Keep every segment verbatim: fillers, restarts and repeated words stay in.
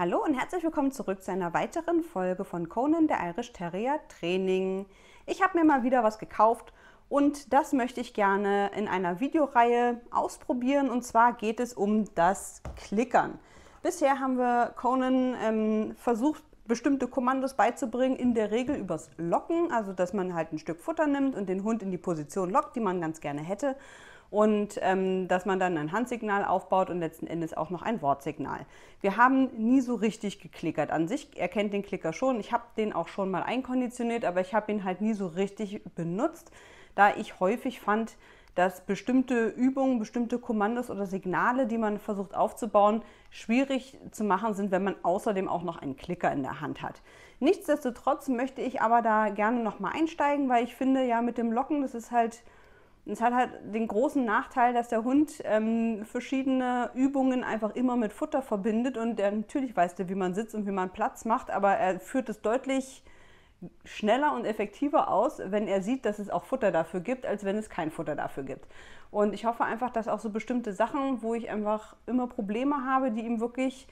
Hallo und herzlich willkommen zurück zu einer weiteren Folge von Conan, der Irish Terrier Training. Ich habe mir mal wieder was gekauft und das möchte ich gerne in einer Videoreihe ausprobieren, und zwar geht es um das Klickern. Bisher haben wir Conan ähm, versucht, bestimmte Kommandos beizubringen, in der Regel übers Locken, also dass man halt ein Stück Futter nimmt und den Hund in die Position lockt, die man ganz gerne hätte. Und ähm, dass man dann ein Handsignal aufbaut und letzten Endes auch noch ein Wortsignal. Wir haben nie so richtig geklickert. An sich erkennt den Klicker schon. Ich habe den auch schon mal einkonditioniert, aber ich habe ihn halt nie so richtig benutzt, da ich häufig fand, dass bestimmte Übungen, bestimmte Kommandos oder Signale, die man versucht aufzubauen, schwierig zu machen sind, wenn man außerdem auch noch einen Klicker in der Hand hat. Nichtsdestotrotz möchte ich aber da gerne noch mal einsteigen, weil ich finde, ja, mit dem Locken, das ist halt Es hat halt den großen Nachteil, dass der Hund ähm, verschiedene Übungen einfach immer mit Futter verbindet, und er natürlich weiß der, wie man sitzt und wie man Platz macht, aber er führt es deutlich schneller und effektiver aus, wenn er sieht, dass es auch Futter dafür gibt, als wenn es kein Futter dafür gibt. Und ich hoffe einfach, dass auch so bestimmte Sachen, wo ich einfach immer Probleme habe, die ihm wirklich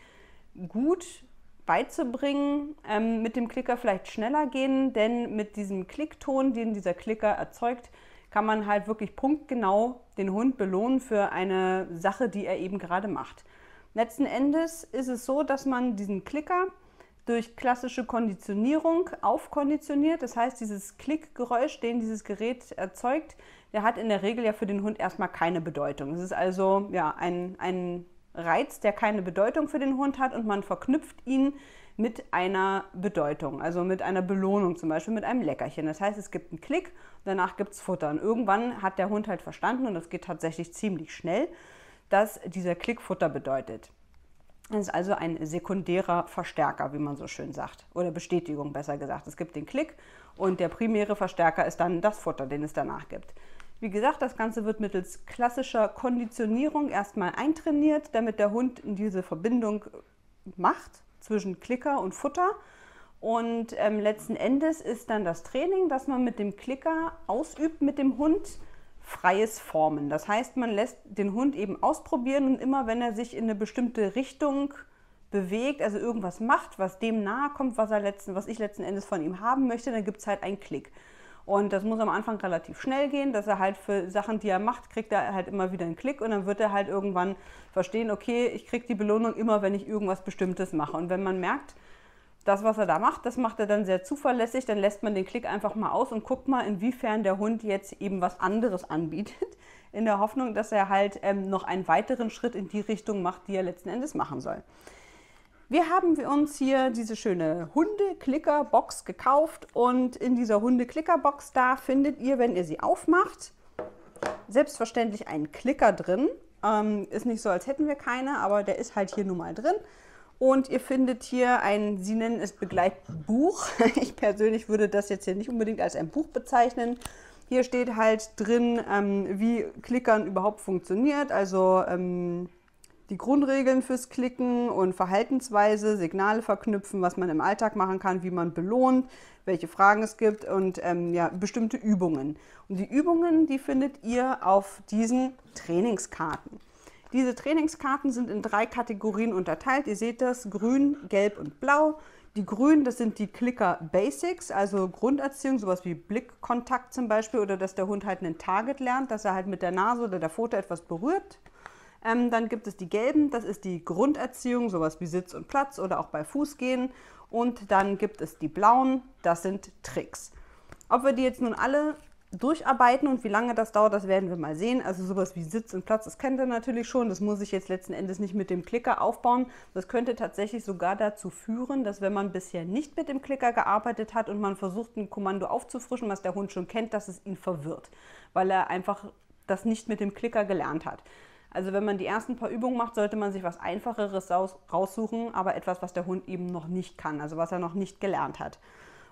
gut beizubringen, ähm, mit dem Klicker vielleicht schneller gehen, denn mit diesem Klickton, den dieser Klicker erzeugt, kann man halt wirklich punktgenau den Hund belohnen für eine Sache, die er eben gerade macht. Letzten Endes ist es so, dass man diesen Klicker durch klassische Konditionierung aufkonditioniert. Das heißt, dieses Klickgeräusch, den dieses Gerät erzeugt, der hat in der Regel ja für den Hund erstmal keine Bedeutung. Es ist also ja, ein, ein Reiz, der keine Bedeutung für den Hund hat, und man verknüpft ihn mit einer Bedeutung, also mit einer Belohnung, zum Beispiel mit einem Leckerchen. Das heißt, es gibt einen Klick, danach gibt es Futter. Und irgendwann hat der Hund halt verstanden, und das geht tatsächlich ziemlich schnell, dass dieser Klick Futter bedeutet. Das ist also ein sekundärer Verstärker, wie man so schön sagt, oder Bestätigung besser gesagt. Es gibt den Klick und der primäre Verstärker ist dann das Futter, den es danach gibt. Wie gesagt, das Ganze wird mittels klassischer Konditionierung erstmal eintrainiert, damit der Hund diese Verbindung macht zwischen Klicker und Futter. Und ähm, letzten Endes ist dann das Training, dass man mit dem Klicker ausübt mit dem Hund, freies Formen. Das heißt, man lässt den Hund eben ausprobieren, und immer wenn er sich in eine bestimmte Richtung bewegt, also irgendwas macht, was dem nahe kommt, was, er letzten, was ich letzten Endes von ihm haben möchte, dann gibt es halt einen Klick. Und das muss am Anfang relativ schnell gehen, dass er halt für Sachen, die er macht, kriegt er halt immer wieder einen Klick, und dann wird er halt irgendwann verstehen, okay, ich kriege die Belohnung immer, wenn ich irgendwas Bestimmtes mache. Und wenn man merkt, das, was er da macht, das macht er dann sehr zuverlässig, dann lässt man den Klick einfach mal aus und guckt mal, inwiefern der Hund jetzt eben was anderes anbietet, in der Hoffnung, dass er halt ähm, noch einen weiteren Schritt in die Richtung macht, die er letzten Endes machen soll. Wir haben uns hier diese schöne Hunde-Klicker-Box gekauft, und in dieser Hunde-Klicker-Box, da findet ihr, wenn ihr sie aufmacht, selbstverständlich einen Klicker drin. Ähm, ist nicht so, als hätten wir keine, aber der ist halt hier nun mal drin. Und ihr findet hier ein, sie nennen es Begleitbuch. Ich persönlich würde das jetzt hier nicht unbedingt als ein Buch bezeichnen. Hier steht halt drin, ähm, wie Klickern überhaupt funktioniert, also ähm, die Grundregeln fürs Klicken und Verhaltensweise, Signale verknüpfen, was man im Alltag machen kann, wie man belohnt, welche Fragen es gibt und ähm, ja, bestimmte Übungen. Und die Übungen, die findet ihr auf diesen Trainingskarten. Diese Trainingskarten sind in drei Kategorien unterteilt. Ihr seht das, grün, gelb und blau. Die grünen, das sind die Klicker Basics, also Grunderziehung, sowas wie Blickkontakt zum Beispiel, oder dass der Hund halt einen Target lernt, dass er halt mit der Nase oder der Pfote etwas berührt. Ähm, dann gibt es die gelben, das ist die Grunderziehung, sowas wie Sitz und Platz oder auch bei Fußgehen. Und dann gibt es die blauen, das sind Tricks. Ob wir die jetzt nun alle durcharbeiten und wie lange das dauert, das werden wir mal sehen. Also sowas wie Sitz und Platz, das kennt ihr natürlich schon. Das muss ich jetzt letzten Endes nicht mit dem Klicker aufbauen. Das könnte tatsächlich sogar dazu führen, dass wenn man bisher nicht mit dem Klicker gearbeitet hat und man versucht, ein Kommando aufzufrischen, was der Hund schon kennt, dass es ihn verwirrt, weil er einfach das nicht mit dem Klicker gelernt hat. Also wenn man die ersten paar Übungen macht, sollte man sich was Einfacheres raussuchen, aber etwas, was der Hund eben noch nicht kann, also was er noch nicht gelernt hat.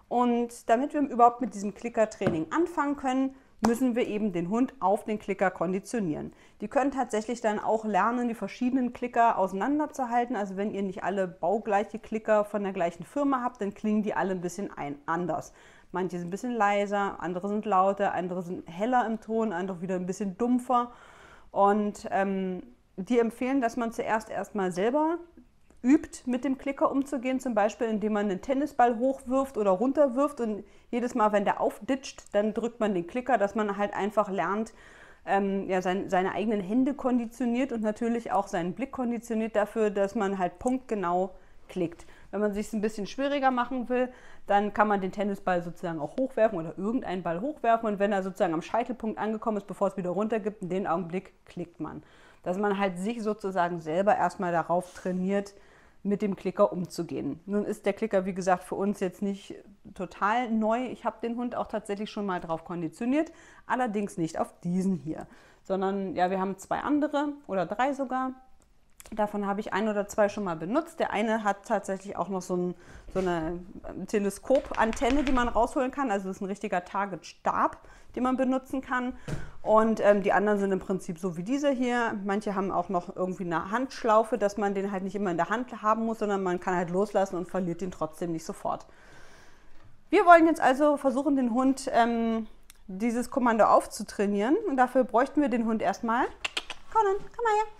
Und damit wir überhaupt mit diesem Klicker-Training anfangen können, müssen wir eben den Hund auf den Klicker konditionieren. Die können tatsächlich dann auch lernen, die verschiedenen Klicker auseinanderzuhalten. Also wenn ihr nicht alle baugleiche Klicker von der gleichen Firma habt, dann klingen die alle ein bisschen ein anders. Manche sind ein bisschen leiser, andere sind lauter, andere sind heller im Ton, andere wieder ein bisschen dumpfer. Und ähm, die empfehlen, dass man zuerst erstmal selber übt, mit dem Klicker umzugehen, zum Beispiel indem man einen Tennisball hochwirft oder runterwirft und jedes Mal, wenn der aufditscht, dann drückt man den Klicker, dass man halt einfach lernt, ähm, ja, sein, seine eigenen Hände konditioniert und natürlich auch seinen Blick konditioniert dafür, dass man halt punktgenau klickt. Wenn man es sich ein bisschen schwieriger machen will, dann kann man den Tennisball sozusagen auch hochwerfen oder irgendeinen Ball hochwerfen und wenn er sozusagen am Scheitelpunkt angekommen ist, bevor es wieder runter gibt, in dem Augenblick klickt man. Dass man halt sich sozusagen selber erstmal darauf trainiert, mit dem Klicker umzugehen. Nun ist der Klicker, wie gesagt, für uns jetzt nicht total neu. Ich habe den Hund auch tatsächlich schon mal drauf konditioniert, allerdings nicht auf diesen hier, sondern ja, wir haben zwei andere oder drei sogar. Davon habe ich ein oder zwei schon mal benutzt. Der eine hat tatsächlich auch noch so, ein, so eine Teleskopantenne, die man rausholen kann. Also das ist ein richtiger Target-Stab, den man benutzen kann. Und ähm, die anderen sind im Prinzip so wie dieser hier. Manche haben auch noch irgendwie eine Handschlaufe, dass man den halt nicht immer in der Hand haben muss, sondern man kann halt loslassen und verliert den trotzdem nicht sofort. Wir wollen jetzt also versuchen, den Hund ähm, dieses Kommando aufzutrainieren. Und dafür bräuchten wir den Hund erstmal. Conan, komm mal her.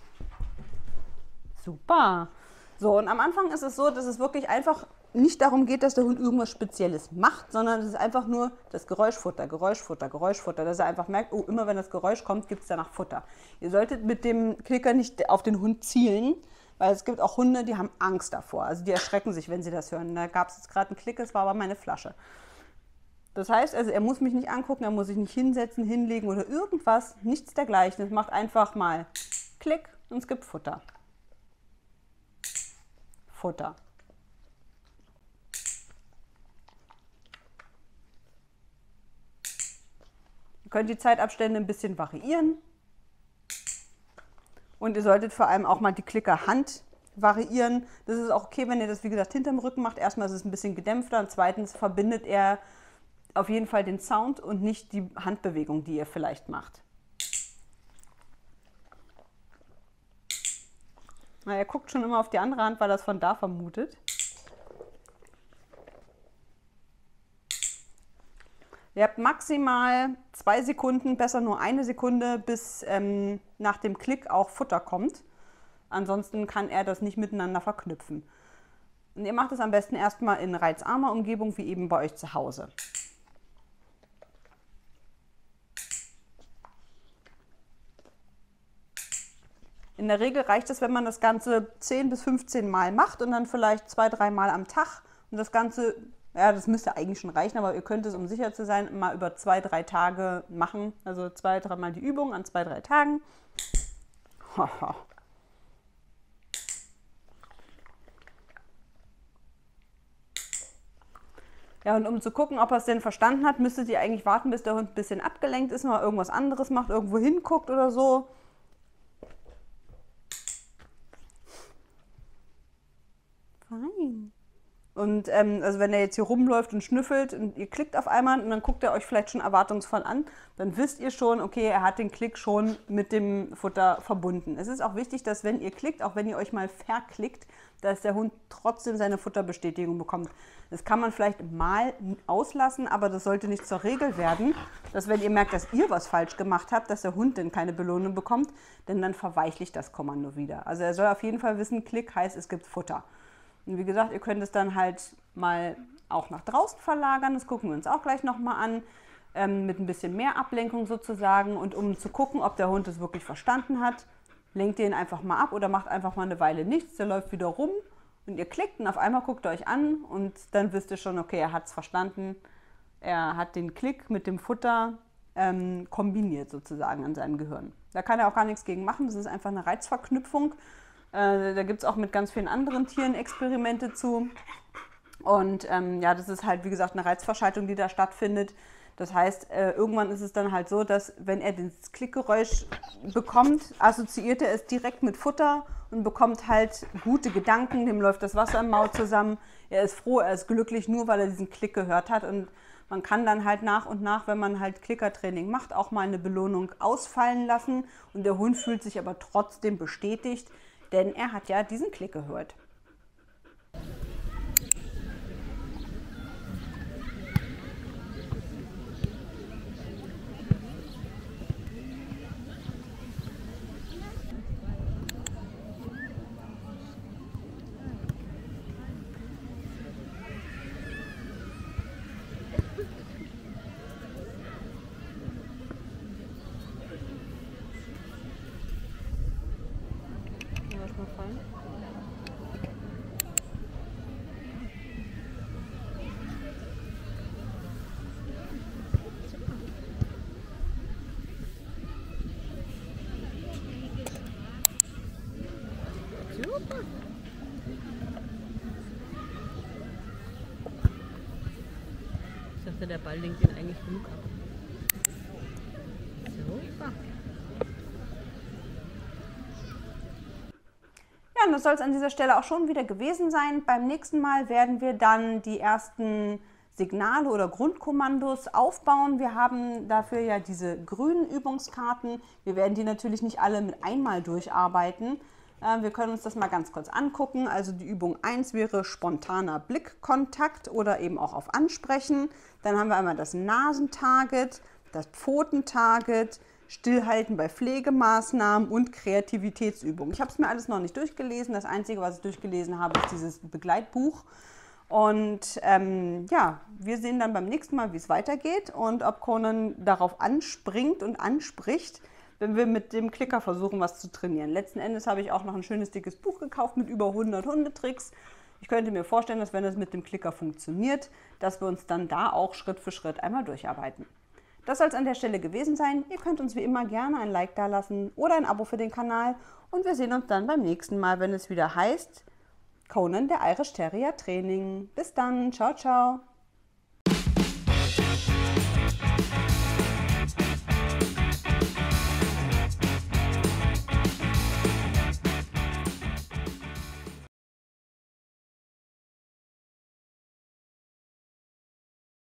Super. So, und am Anfang ist es so, dass es wirklich einfach nicht darum geht, dass der Hund irgendwas Spezielles macht, sondern es ist einfach nur das Geräuschfutter, Geräuschfutter, Geräuschfutter, dass er einfach merkt, oh, immer wenn das Geräusch kommt, gibt es danach Futter. Ihr solltet mit dem Klicker nicht auf den Hund zielen, weil es gibt auch Hunde, die haben Angst davor. Also die erschrecken sich, wenn sie das hören. Da gab es jetzt gerade einen Klick, es war aber meine Flasche. Das heißt, also er muss mich nicht angucken, er muss sich nicht hinsetzen, hinlegen oder irgendwas, nichts dergleichen. Es macht einfach mal Klick und es gibt Futter. Futter. Ihr könnt die Zeitabstände ein bisschen variieren und ihr solltet vor allem auch mal die Klickerhand variieren. Das ist auch okay, wenn ihr das wie gesagt hinterm Rücken macht. Erstmal ist es ein bisschen gedämpfter und zweitens verbindet er auf jeden Fall den Sound und nicht die Handbewegung, die ihr vielleicht macht. Na, er guckt schon immer auf die andere Hand, weil er es von da vermutet. Ihr habt maximal zwei Sekunden, besser nur eine Sekunde, bis ähm, nach dem Klick auch Futter kommt. Ansonsten kann er das nicht miteinander verknüpfen. Und ihr macht es am besten erstmal in reizarmer Umgebung, wie eben bei euch zu Hause. In der Regel reicht es, wenn man das Ganze zehn bis fünfzehn Mal macht und dann vielleicht zwei, drei Mal am Tag. Und das Ganze, ja, das müsste eigentlich schon reichen, aber ihr könnt es, um sicher zu sein, mal über zwei, drei Tage machen. Also zwei, drei Mal die Übung an zwei, drei Tagen. Ja, und um zu gucken, ob er es denn verstanden hat, müsstet ihr eigentlich warten, bis der Hund ein bisschen abgelenkt ist, mal irgendwas anderes macht, irgendwo hinguckt oder so. Fein. Und ähm, also wenn er jetzt hier rumläuft und schnüffelt und ihr klickt auf einmal und dann guckt er euch vielleicht schon erwartungsvoll an, dann wisst ihr schon, okay, er hat den Klick schon mit dem Futter verbunden. Es ist auch wichtig, dass wenn ihr klickt, auch wenn ihr euch mal verklickt, dass der Hund trotzdem seine Futterbestätigung bekommt. Das kann man vielleicht mal auslassen, aber das sollte nicht zur Regel werden, dass wenn ihr merkt, dass ihr was falsch gemacht habt, dass der Hund dann keine Belohnung bekommt, denn dann verweichlicht das Kommando wieder. Also er soll auf jeden Fall wissen, Klick heißt, es gibt Futter. Und wie gesagt, ihr könnt es dann halt mal auch nach draußen verlagern, das gucken wir uns auch gleich nochmal an, ähm, mit ein bisschen mehr Ablenkung sozusagen. Und um zu gucken, ob der Hund es wirklich verstanden hat, lenkt ihr ihn einfach mal ab oder macht einfach mal eine Weile nichts, der läuft wieder rum und ihr klickt und auf einmal guckt ihr euch an und dann wisst ihr schon, okay, er hat es verstanden, er hat den Klick mit dem Futter ähm, kombiniert sozusagen an seinem Gehirn. Da kann er auch gar nichts gegen machen, das ist einfach eine Reizverknüpfung. Äh, da gibt es auch mit ganz vielen anderen Tieren Experimente zu. Und ähm, ja, das ist halt, wie gesagt, eine Reizverschaltung, die da stattfindet. Das heißt, äh, irgendwann ist es dann halt so, dass wenn er das Klickgeräusch bekommt, assoziiert er es direkt mit Futter und bekommt halt gute Gedanken, dem läuft das Wasser im Maul zusammen. Er ist froh, er ist glücklich, nur weil er diesen Klick gehört hat. Und man kann dann halt nach und nach, wenn man halt Klickertraining macht, auch mal eine Belohnung ausfallen lassen. Und der Hund fühlt sich aber trotzdem bestätigt, denn er hat ja diesen Klick gehört. dachte, der Ball lenkt ihn eigentlich genug ab. Super. Ja, und das soll es an dieser Stelle auch schon wieder gewesen sein. Beim nächsten Mal werden wir dann die ersten Signale oder Grundkommandos aufbauen. Wir haben dafür ja diese grünen Übungskarten. Wir werden die natürlich nicht alle mit einmal durcharbeiten. Wir können uns das mal ganz kurz angucken. Also die Übung eins wäre spontaner Blickkontakt oder eben auch auf Ansprechen. Dann haben wir einmal das Nasentarget, das Pfotentarget, Stillhalten bei Pflegemaßnahmen und Kreativitätsübungen. Ich habe es mir alles noch nicht durchgelesen. Das Einzige, was ich durchgelesen habe, ist dieses Begleitbuch. Und ähm, ja, wir sehen dann beim nächsten Mal, wie es weitergeht und ob Conan darauf anspringt und anspricht, wenn wir mit dem Klicker versuchen, was zu trainieren. Letzten Endes habe ich auch noch ein schönes dickes Buch gekauft mit über hundert Hundetricks. Ich könnte mir vorstellen, dass wenn es mit dem Klicker funktioniert, dass wir uns dann da auch Schritt für Schritt einmal durcharbeiten. Das soll es an der Stelle gewesen sein. Ihr könnt uns wie immer gerne ein Like dalassen oder ein Abo für den Kanal. Und wir sehen uns dann beim nächsten Mal, wenn es wieder heißt Conan, der Irish Terrier Training. Bis dann. Ciao, ciao.